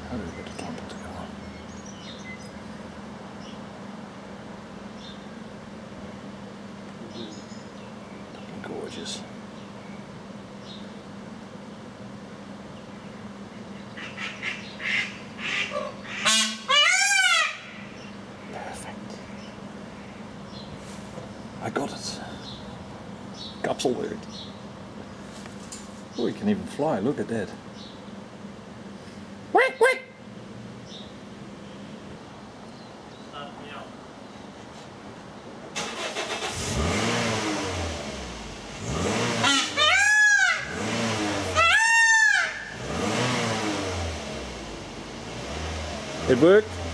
How do we get the trumpet to go on? Looking gorgeous. Perfect. I got it. Kapselweerd. Oh, he can even fly, look at that. Quack, quack. It worked.